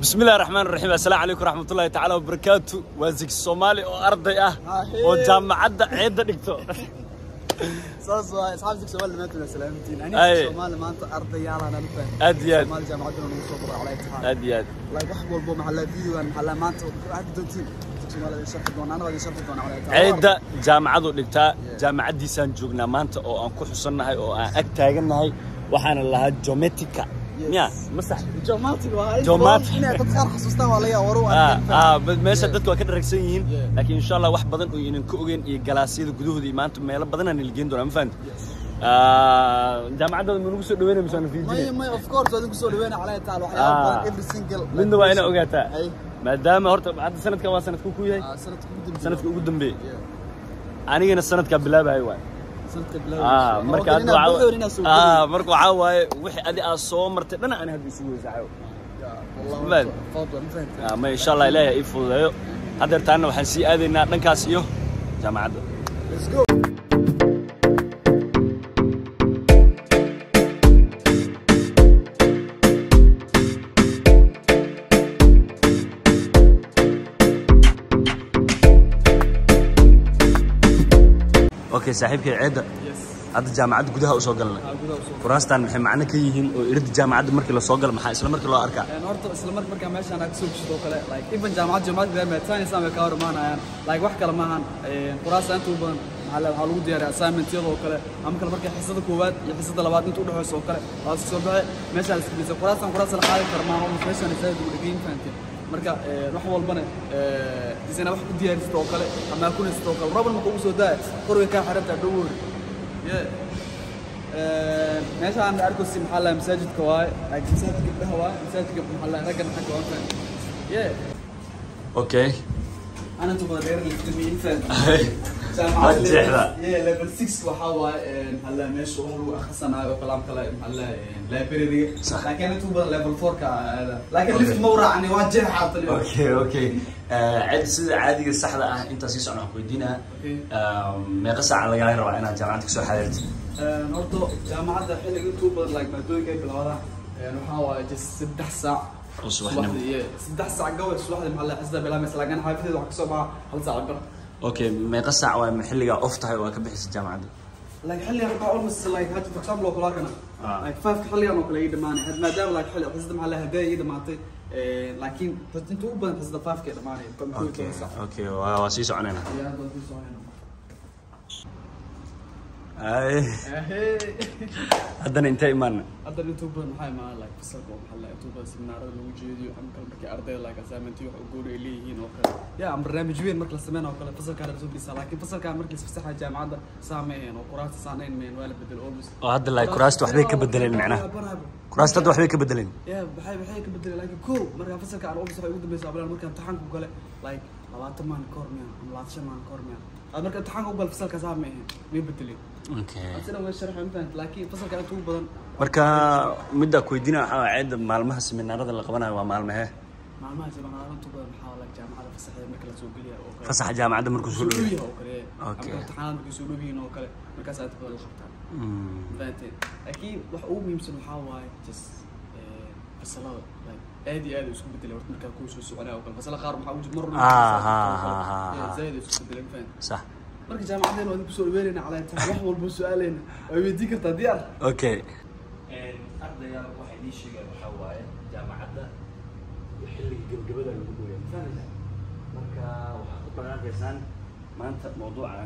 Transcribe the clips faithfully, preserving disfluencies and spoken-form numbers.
بسم الله الرحمن الرحيم. السلام عليكم ورحمة الله تعالى وبركاته. وزيك الصومالي وأرضي أه وجامعة عيدة دكتور. صاص أصحاب زيك الصومالي ما أنتم سلامتين. أنا زيك الصومالي ما أنت أرضي يا أنا نفهم. أدياد. الصومالي جامعتنا ونصبر على إتحاد. أدياد. لا يحبوا البوم محل فيديو أنا محل ما أنت عاد دونتين. الصومالي يشرح دون أنا بدي شرح دون على إتحاد. عيدة جامعة دكتور جامعة دي سان جوجنا ما أنت أو أنكو حصلنا هاي أو أكتاجنا هاي وحنا الله جوميتيكا. يا مسح جوماتي وهاي جوماتي إني أتذكر حسوستان ولا وروح آه آه ماشي dadku ka dharagsan لكن إن شاء الله wax badan oo inaan ku ogeyn iyo galaasiyada gudahoodii maanta meelo badan aan ilgeen doona ma fahanti آه jaamacadda ma nagu soo dhaweynay misaan fiidiyay ما of course adigu soo dhaweynay على تعال waxyaabo every single midna waa ina ogaataa maadaama horta hadda sanadka waa sanadku ku yahay sanadka ugu dambeeyay anigana sanadka bilaabahay waa آه مركز آه مركز عواي وحي أدي أصوم مرت أنا أنا هدي سوي زعيو والله آه ما إن شاء الله إلهي يفوز أيو هذا تانا وحنسي هذه نكاسيو جامعة let's go اوكي صاحبك عيده هذا جامعه gudaha u soo galnay kuraastan maxay macna ka yihiin oo irid jaamacada markii la soo gal maxaa isla markii loo arkaa een horta isla markii marka meeshan aad soo gudbo kale like even jaamacada jaamacada ma taani saamay ka hormaanayaan like wax kale ma ahan een kuraastan inta badan waxa lagu diyaariyaa assignment yadoo kale ama kale markii xisada koowaad iyo xisada labaad inta u dhaxayso kale waa soo baxay meeshan iska bisay kuraastan kuraas la qaadi karmaa oo meeshan isaga ugu dhigeen faanteen marka wax walbana ee isna wax ku diyaaristo oo kale ama ku nisto oo kale rabban ma ku soo daa qorwe ka xiranta dhowr ee meesha aan arko si maxalla masaajidka waay ay masaajidka gabdhaha waay masaajidka maxalla raggan xagga waa faan ee okay ana inta badan reer ilmihiin faan jaamacada ee level six waxa waay maxalla meesha wax lagu akhrisanayo kalaam kale maxalla library laakiin inta badan level four ka laakiin lift mawracani waa jeexaad okay okay عاد سيده عادي صحده اه انت سي سocon ku weydiina meeqa saac laga rabaa inaad jaamacada ka soo xadirto ee horto jaamacada xilliga inta badan like maadooyinka bilawada ee waxa waa just saddex saac subaxnimo saddex saac gawa subaxdii maxalla xisda bilaamaysa laakiin xaafidada wax ka soo baa hal saac bar okay meeqa saac waa xilliga off tahay waa ka bixisa jaamacada like xilliga rabaa almost like had for example oo kala kana like five xilliga oo kala ii dhamaanay had maadaama like xilliga xisda maxalla haday ii dhamaatay لكن انت u badan xisda five ka dhamaanay okay okay waa sii soconayna ay haddana intee imaana haddana inta badan maxay imaan like fasalka maxalla inta badan seminaarada lagu jeediyo ama kale markii ardayda like assignment wax u goor ay leeyihiin oo kale ya am barnaamij weyn marka la sameeyo oo kale fasalka la soo dhisa laakiin fasalka markii la fasaxa jaamacada saameeyeen oo kuraasta saameeyeen meen waa la bedel always oo hadda like kuraasta waxbay ka bedeleen macnaha kuraasta hadda waxbay ka bedeleen ya waxay waxay ka bedeleen laakiin ko marka fasalka aan always waxay ugu dambeeyay ablaan marka imtixaanku gale like labaatan maan kormiya ama labaatan maan kormiya aad marka imtixaanku gal fasalka saameeyeen may bedeleen okay asana way sharaxay inta laakiin fasalka inta ugu badan marka midda ku weydiina waxa ciid maalmaha seminaarada la qabanayo waa maalmaha maalmaha seminaarada inta badan waxa la jaamacada fasaxay marka la soo geliyo oo kale fasaxa jaamacada markuu soo dhawiyo oo kale okay imtixaan markuu soo dhawiyo oo kale markaas aad la qabtaa faanteen laakiin wax ugu muhiimsan waxa waaye just ee fasalada like aad iyo aad isku bedelay horta marka ku soo soconay oo kale fasal qaar waxa uu mar ah zaid isku bedelay faan صح marka jaamacadeen oo ku soo weerina cala inta wax walba su'aaleen ay weydii kartaa diyaar okay een ardayga waxa idin sheegay waxa waaye jaamacada xilliga gabagabada lagu gooyo faanaysa marka waxa ku dhaqaaqaysan maanta mawduucan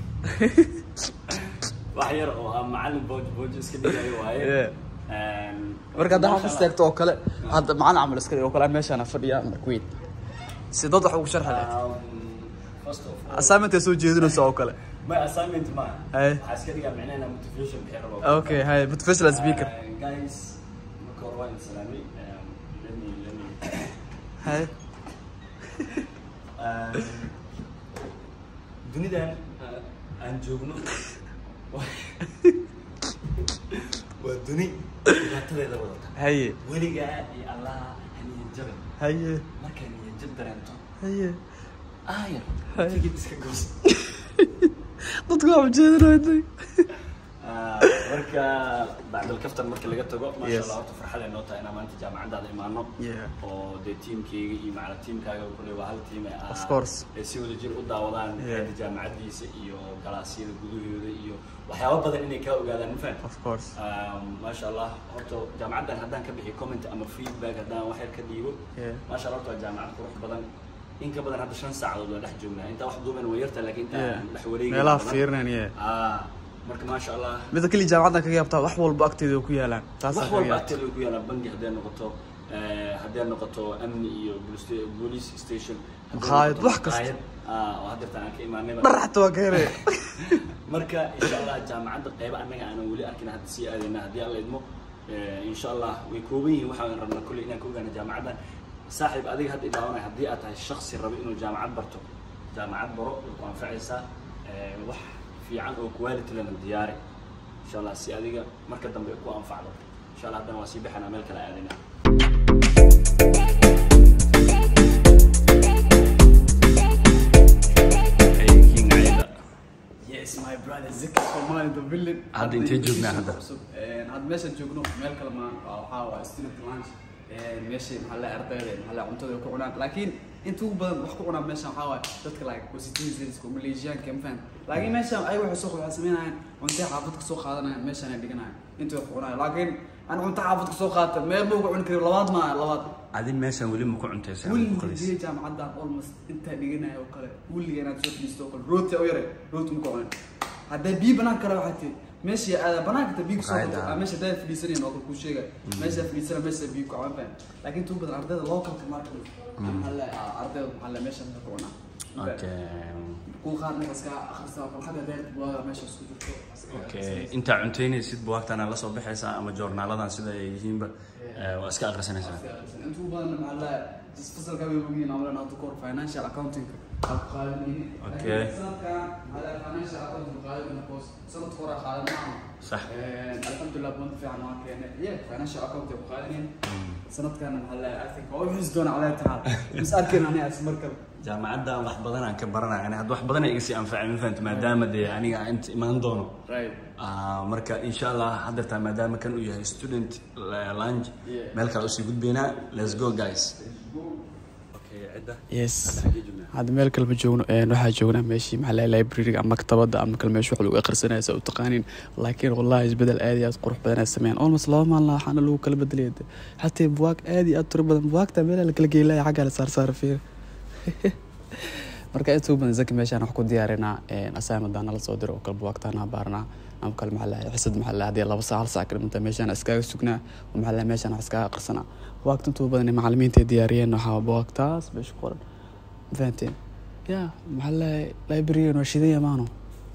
wax yar oo ah macallin booj booj iska dhigayo waaye een marka hadda wax istaagto oo kale hadda macallin amal iska dhigo kale meeshan fadhiya markweed sidoo wax ugu sharxay assignment soo jeedinayso oo kale my assignment ma ay aska dhiga macnaheena motivation bixiro okay hay motivational speaker guys makorwan salami lani lani hay dunidan aan joogno waa duni dhibaatadeeda wadata haye weligaa iyo allah haniyan jabay haye markaan niyan jab dareento haye ayar tigid iska goos dadku waa jeedinayday marka بعد الكفتر marka laga tago ma sha Allah farxad ay noqotay inaan maanta jaamacadda imaano oo de teamkayga iyo macna teamkaaga kulay waa hal team ah of course ay si wada jir u daawadaan jaamacaddiisa iyo galaasiyada gudahooda iyo waxyaabo badan inay ka ogaadaan ma fahad of course ma sha Allah horto jaamacaddan haddaan ka bixi comment ama feedback haddaan wax yar ka dhiibo ma sha Allah horto jaamacad qurux badan in ka badan hadda shan saacadood oo dhex joognaa inta wax duuban way yartaa laakiin inta dhex wareegay meelaha fiirnaan ah marka ma sha Allah mid kale jaamacadda ka yaabtaa wax walba agteeda ku yaalaan taas wax walba agteeda ku yaalaan bangi haddii noqoto ee haddii noqoto amni iyo police station qaayad wax kasta ah oo hadda taan ka imaanay barxto waa geere marka insha Allah jaamacadda qayb anaga aan wali arkin hadda si aadina haddii alla idmo insha Allah way kooban yihiin waxaan rabnaa kulli inaan ku ogaano jaamacadda saaxiib adiga hadda idaawanay haddii aad tahay shakhsi rabo inuu jaamacad barto jaamacad baro ku anfacaysa wax fiican oo quality lana diyaari insha Allah si adiga marka dambe ku anfacdo insha Allah haddana waa sii bixinaa meel kale aadina yes my brother Zika from the village hadda intee joognaa hadda hadda meesha joogno meel kale ma waxa waa student lunch meesha maxalla ardayda maxalla cuntada ku cunaan laakiin inta ugu badan wax ku cunaan meesha waxa waa dadka like citizens ko Malaysian ka fan laakiin meesha ay wax soo waxay sameeyaan cunto xaafad ka soo qaadanayaan meesha ay dhiganayaan inta wax cunaan laakiin aan cunto xaafad ka soo qaata meel buu ku cun karo labaad ma labaad adin meesha wali ma ku cuntaysaa wali jaamacadda almost inta dhiganayo kale wali inaad soo dhisto kale rooti oo yare rooti ma ku cunaan hadda bi banaan kale waxay ماشي انا بناك تبيك صوت ماشي ده في سنين او كل شيء ماشي في سنه ماشي بيك عفوا لكن تو بدل ارض لوكال ماركت هلا ارض هلا ماشي كورونا اوكي كو خارنا بس اخر حاجه ده ماشي اوكي انت عنتيني سيد بوقتنا لا soo bixaysa ama joornaaladan sida ay yihiinba waa iska aqrisanaysaa intu badan macalla isfasal ka weeyeen amrana tukor financial accounting اوكي هذا financial accounting قاعد بوست سنه كره خالنا صح الحمد لله بنت في عنوان كان يا financial accounting قاعدين سنه كان هلا I think هو يحسدون على تعال بس اركن انا اسمركب jaamacadda wax badan aan ka baranaa yani had wax badan ay iga sii anfacay ma fahanto maadaama de aniga inta imaan doono right ah marka insha Allah hadarta maadaama kan uu yahay student lunch meel kale u sii gudbeynaa let's go guys okay cidda yes هذا مال كلمة جونا نروح جونا ماشي محل library أما مكتبة أما كلمة شو حلو آخر سنة سو تقانين لكن والله يزبدل آدي قروح بدنا السمين أول ما ما الله حنا له كلمة دليل حتى بواك آدي أترب بدن بواك تبلا لك لقي لا حاجة على صار صار فيه marka intuu badan zaki meeshaan wax ku diyaarinaa ee assignment-dana la soo diro oo kala waqtana baarna am kala maxalla xisad maxalla hadii laba saac saac kale inta meeshaan iskaga sugnaa oo maxalla meeshaan wax iskaga aqrisana waqti intuu badan macallimiinta diyaariyeen waxa waqtaas bish qoran fahanteen ya maxalla library oo shidaya maano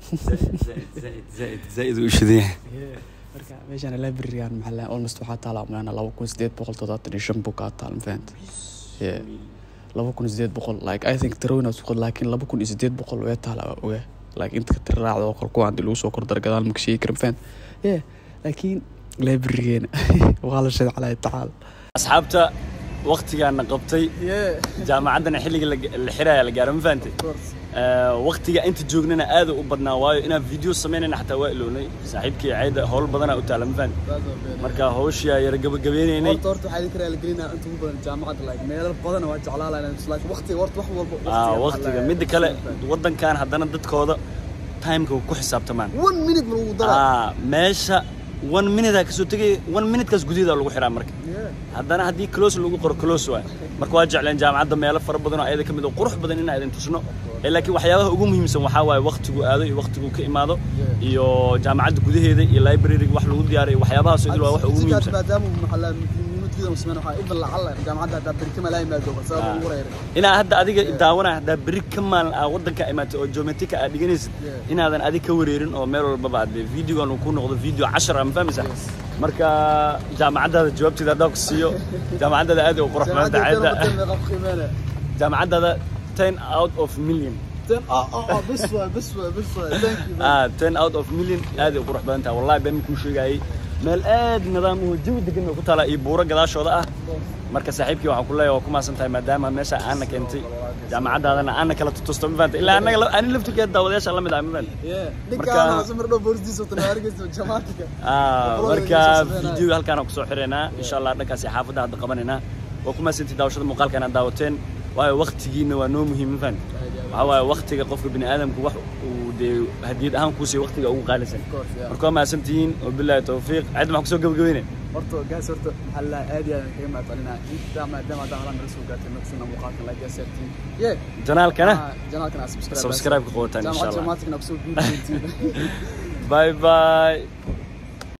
zaid zaid zaid u shidaya marka meeshaan library aan maxalla almost waxa taala umana laba kun sideed boqol toddobaatan iyo shan buu ka taal fahanteen yeah laba kun sideed boqol like I think tarona suuq laakiin laba kun sideed boqol way taala oge like inta ka tiraacdo oo kor ku aan lagu soo kor dargadaal ma kasii karin fan yeah laakiin library-geena waa la sheegay calaa tacaal asxaabta waqtigaana qabtay jaamacadana xilliga la xiraaya la gaaray ma faantay waqtiga inta joognana aad u badnaa waayo inaan video sameynayna xataa waa iloonay saaxiibkii Ciida howl badan u taala ma faantay marka hawsha yar gabagabeynay horta horta waxay kara la gelinaa inta ugu badan jaamacadda like meel badan waa jeclaalaynaa like waqti horta wax walba ah waqtiga mid kale wadankan hadana dadkooda time-ka ku xisaabtamaan one minute ma lagu daro ah meesha one minute ka soo tagay one minute kaas gudiida lagu xiraa marka haddana hadii close lagu qoro close waa marka waa jeclaan jaamacadda meelo fara badan oo ayada kamid oo qurux badan in aydan tusno laakiin waxyaabaha ugu muhiimsan waxa waaye waqtigu aado iyo waqtigu ka imaado iyo jaamacadda gudaheeda iyo library wax lagu diyaariyo waxyaabaha soo idil waa wax ugu muhiimsan maadaama maxalla muhiimadiisa musmaan waxa ibn lacala jaamacadda hadda bari kama laa imaado sabab ugu reeray ina hadda adiga daawana hadda bari kama wadanka imaatay oo geometric aad dhiganaysid inaadan adiga ka wareerin oo meel walba baad video-gan ku noqdo video cashar ama fahmaysa marka jaamacadda jawaabteeda hadda ku siiyo jaamacadda aad u qurux badan taayda jaamacadda ten out of million ten اه اه بس بس بس thank you اه ten out of million aad u qurux badan tahay wallahi baan ku sheegay meel aad nidaam oo jawi degan ku taala iyo buuro gadaashooda ah marka saaxiibkii waxaan ku leeyahay waa ku maasan tahay maadaama meesha aan keentay jaamacadda adana aan kala tusto ma faanta ilaa anaga aan laftigeed daawadayaasha la mid ah madan marka sumar dhow boordiiso tanaarigayso jaamacadka ah marka video halkaan ku soo xireena insha Allah dhankaas xaafadda hadda qabanayna oo kuma sinti daawashada muuqaalkan aad daawateen waayo waqtigiina waa noo muhiim ma faanta waxa waaye waqtiga qofka bini aadamku wax uu de hadiyad ahaan ku sii waqtiga ugu qaalisan marka ma santiin oo billahi tawfiiq cid ma ku soo gabagabeynay horto gaas horto halla aadi aan kaga maatalina inta ma dama daalan rasul gaatay nafsina muuqaalkan la gaasartiin yee janaalkana janaalkana subscribe subscribe ku qotaan insha Allah jaamacadna ku soo guuleeyay bye bye